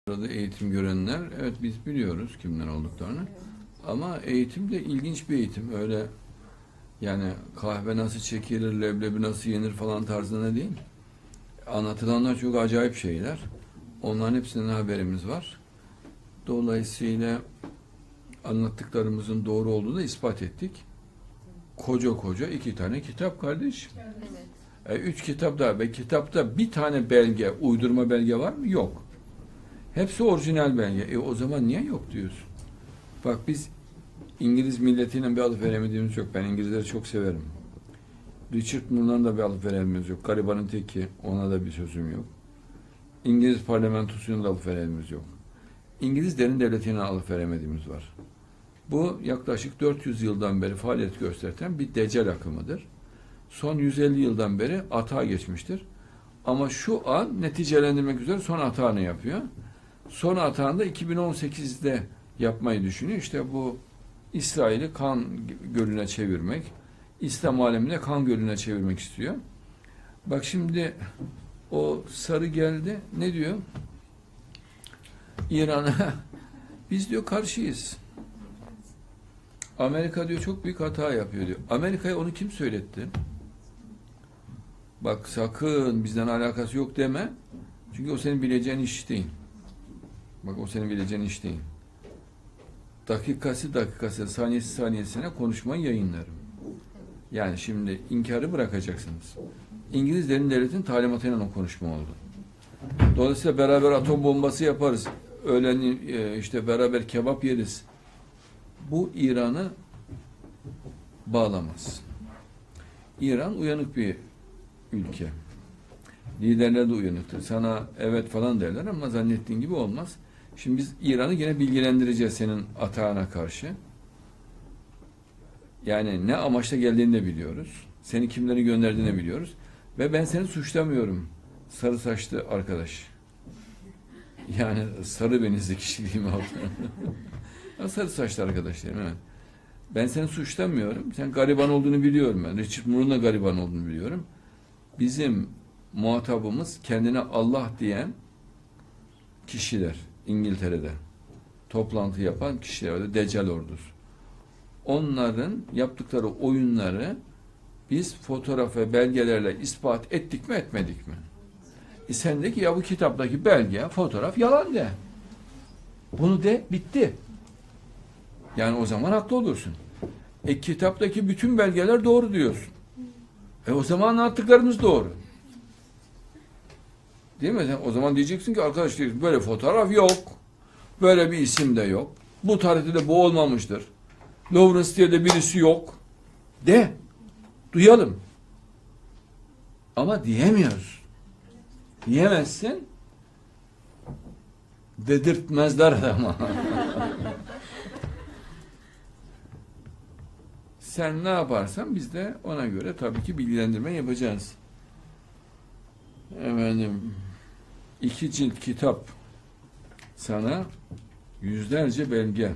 Arada eğitim görenler, evet biz biliyoruz kimler olduklarını. Ama eğitim de ilginç bir eğitim. Öyle yani kahve nasıl çekilir, leblebi nasıl yenir falan tarzında değil. Anlatılanlar çok acayip şeyler. Onların hepsinden haberimiz var. Dolayısıyla anlattıklarımızın doğru olduğunu ispat ettik. Koca koca 2 tane kitap kardeşim. Evet. 3 kitap daha ve kitapta bir tane belge, uydurma belge var mı? Yok. Hepsi orijinal belge. O zaman niye yok diyorsun? Bak biz İngiliz milletiyle bir alıp veremediğimiz yok. Ben İngilizleri çok severim. Richard Moore'dan da bir alıp veremediğimiz yok. Garibanın teki, ona da bir sözüm yok. İngiliz parlamentosuyla da alıp veremediğimiz yok. İngiliz derin devletiyle alıp veremediğimiz var. Bu yaklaşık 400 yıldan beri faaliyet gösteren bir deccal akımıdır. Son 150 yıldan beri atağa geçmiştir. Ama şu an neticelendirmek üzere son atağını yapıyor. Son atağını da 2018'de yapmayı düşünüyor. İşte bu İsrail'i kan gölüne çevirmek, İslam alemine kan gölüne çevirmek istiyor. Bak şimdi o sarı geldi. Ne diyor? İran'a biz diyor karşıyız. Amerika diyor çok büyük hata yapıyor diyor. Amerika'ya onu kim söyletti? Bak sakın bizden alakası yok deme. Çünkü o senin bileceğin iş değil. Bak o senin bileceğin iş değil. Dakikası, saniyesine konuşmayı yayınlarım. Yani şimdi inkarı bırakacaksınız. İngilizlerin devletin talimatıyla o konuşma oldu. Dolayısıyla beraber atom bombası yaparız. Öğlen işte beraber kebap yeriz. Bu İran'ı bağlamaz. İran uyanık bir ülke. Liderler de uyanıktır. Sana evet falan derler ama zannettiğin gibi olmaz. Şimdi biz İran'ı yine bilgilendireceğiz senin atağına karşı. Yani ne amaçla geldiğini de biliyoruz. Seni kimlerin gönderdiğini biliyoruz. Ve ben seni suçlamıyorum. Sarı saçlı arkadaş. Yani sarı benizli kişiliğim aldı. Sarı saçlı arkadaşlarım, evet. Ben seni suçlamıyorum. Sen gariban olduğunu biliyorum ben. Richard Moore'un da gariban olduğunu biliyorum. Bizim muhatabımız kendine Allah diyen kişiler. İngiltere'de toplantı yapan kişiler, Deccal ordusu. Onların yaptıkları oyunları biz fotoğraf ve belgelerle ispat ettik mi etmedik mi? Sen de ki ya bu kitaptaki belge, fotoğraf yalan de. Bunu de, bitti. Yani o zaman haklı olursun. Kitaptaki bütün belgeler doğru diyorsun. O zaman anlattıklarımız doğru. Değil mi? Sen o zaman diyeceksin ki arkadaş böyle fotoğraf yok. Böyle bir isim de yok. Bu tarihte de bu olmamıştır. Lawrence diye de birisi yok. De. Duyalım. Ama diyemiyoruz. Diyemezsin. Dedirtmezler adama. Sen ne yaparsan biz de ona göre tabii ki bilgilendirme yapacağız. Efendim 2 cilt kitap sana yüzlerce belge.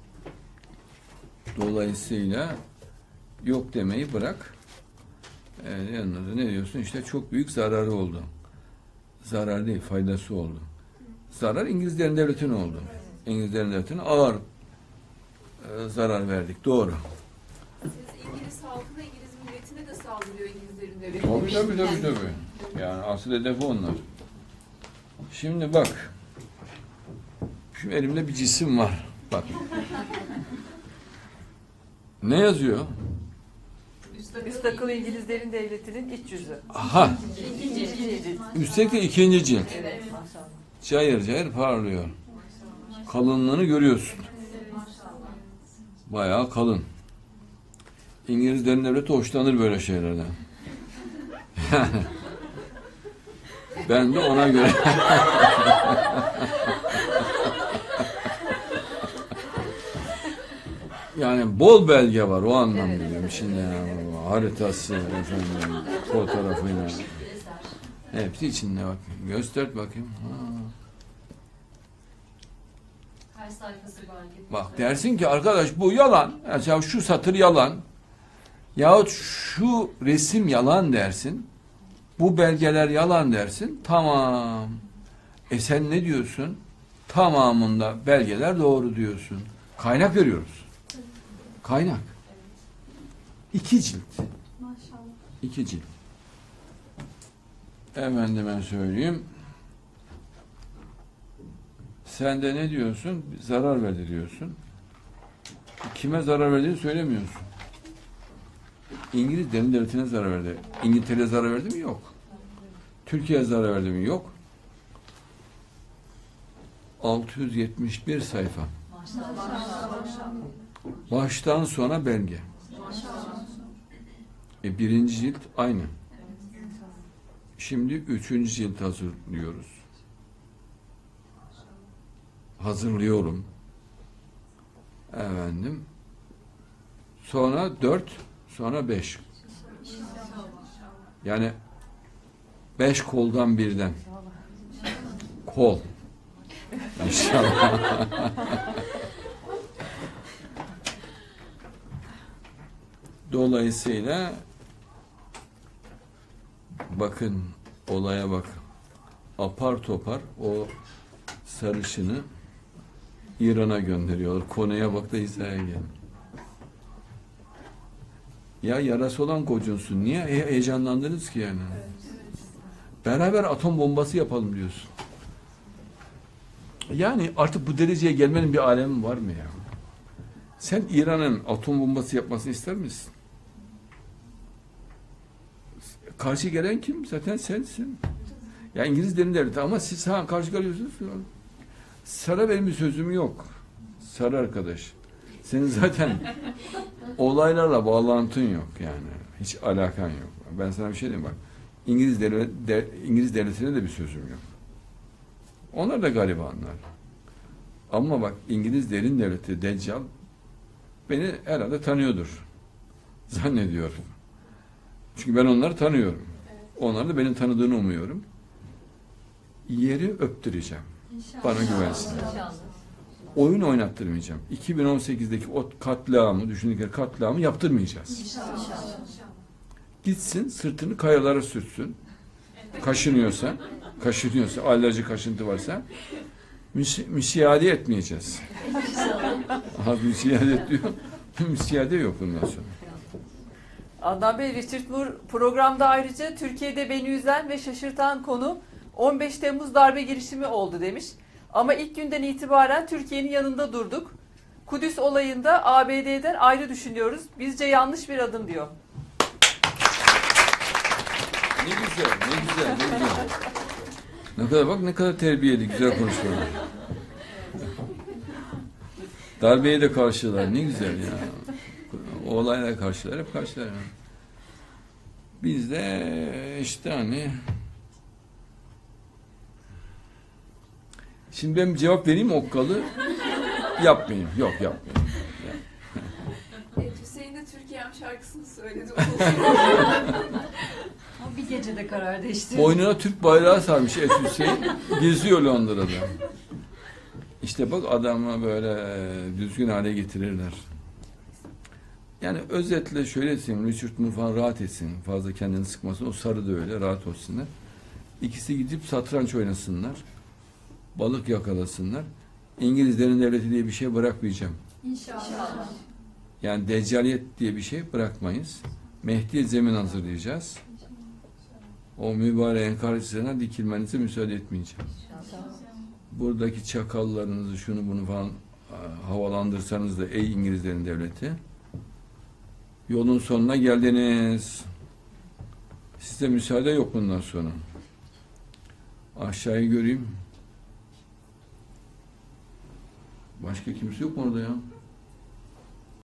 Dolayısıyla yok demeyi bırak. Yanında da ne diyorsun? İşte çok büyük zararı oldu. Zarar değil, faydası oldu. Zarar İngilizlerin devletine oldu. İngilizlerin devletine ağır zarar verdik. Doğru. Siz İngiliz halkına, İngiliz milletine de saldırıyor İngilizlerin devleti. Tabii. Yani asıl hedefi onlar. Şimdi bak. Şu elimde bir cisim var. Bak. Ne yazıyor? Müstakil İngilizlerin devletinin iç yüzü. Aha. İkinci cilt. Üstelik de 2. cilt. Evet, maşallah. Cayır cayır parlıyor. Kalınlığını görüyorsun. Bayağı kalın. İngilizlerin devleti hoşlanır böyle şeylerden. Yani ben de ona göre yani bol belge var o anlamda diyorum. Şimdi haritası efendim fotoğrafıyla hepsi içinde bak. Göster bakayım. Her sayfası belge. Bak dersin ki arkadaş bu yalan. Mesela şu satır yalan. Yahut şu resim yalan dersin. Bu belgeler yalan dersin. Tamam. Sen ne diyorsun? Tamamında belgeler doğru diyorsun. Kaynak veriyoruz. Kaynak. 2 cilt. Maşallah. 2 cilt. Efendime söyleyeyim. Sen de ne diyorsun? Zarar verdi diyorsun. Kime zarar verdiğini söylemiyorsun. İngiliz derin devletine zarar verdi. İngiltere'ye zarar verdi mi? Yok. Türkiye'ye zarar verdi mi? Yok. 671 sayfa. Baştan sona belge. Birinci cilt aynı. Şimdi 3. cilt hazırlıyoruz. Hazırlıyorum. Efendim. Sonra 4, sonra 5. Yani 5 koldan birden. Kol. İnşallah. Dolayısıyla bakın, olaya bak. Apar topar o sarışını İran'a gönderiyorlar. Konuya bak da hizaya gel. Ya yarası olan kocunsun. Niye heyecanlandınız ki yani? Beraber atom bombası yapalım diyorsun. Yani artık bu dereceye gelmenin bir alemi var mı ya? Sen İran'ın atom bombası yapmasını ister misin? Karşı gelen kim? Zaten sensin. Ya İngiliz derin devleti ama siz karşı kalıyorsunuz. Sarı benim bir sözüm yok. Sarı arkadaş. Senin zaten olaylarla bağlantın yok yani. Hiç alakan yok. Ben sana bir şey diyeyim bak. İngiliz devletine de bir sözüm yok. Onlar da garibanlar. Ama bak İngiliz derin devleti Deccal beni herhalde tanıyordur. Zannediyorum. Çünkü ben onları tanıyorum. Onlar da benim tanıdığını umuyorum. Yeri öptüreceğim. Bana güvensin. Oyun oynattırmayacağım. 2018'deki o katliamı, düşündükleri katliamı yaptırmayacağız. Gitsin, sırtını kayalara sürtsün. Kaşınıyorsa, alerji kaşıntı varsa müsiade etmeyeceğiz. Müsiade diyor. Müsiade yok bundan sonra. Adnan Bey, Richard Moore programda ayrıca Türkiye'de beni üzen ve şaşırtan konu 15 Temmuz darbe girişimi oldu demiş. Ama ilk günden itibaren Türkiye'nin yanında durduk. Kudüs olayında ABD'den ayrı düşünüyoruz. Bizce yanlış bir adım diyor. Ne güzel, ne güzel, ne güzel. Ne kadar bak, ne kadar terbiyeli, güzel konuşuyorlar. Darbeye de karşılar, ne güzel ya. O olaylara karşılar, hep karşılar. Yani. Biz de işte hani... Şimdi ben bir cevap vereyim okkalı. Yapmayayım, yok yapmayayım. Hüseyin de Türkiye'm şarkısını söyledi. O bir gecede karar değiştirdi. Boynuna Türk bayrağı sarmış Hüseyin. Geziyor Londra'da. İşte bak adamı böyle düzgün hale getirirler. Yani özetle şöyle diyeyim, Richard Moore falan rahat etsin. Fazla kendini sıkmasın. O sarı da öyle, rahat olsunlar. İkisi gidip satranç oynasınlar. Balık yakalasınlar. İngilizlerin devleti diye bir şey bırakmayacağım. İnşallah. Yani deccaliyet diye bir şey bırakmayız. Mehdi'ye zemin hazırlayacağız. O mübareğin karşısına dikilmenize müsaade etmeyeceğim. Buradaki çakallarınızı şunu bunu falan havalandırsanız da ey İngilizlerin devleti, yolun sonuna geldiniz. Size müsaade yok bundan sonra. Aşağıyı göreyim. Başka kimse yok mu orada ya?